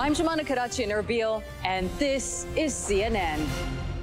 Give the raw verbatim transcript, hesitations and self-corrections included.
I'm Jomana Karadsheh in Erbil, and this is C N N.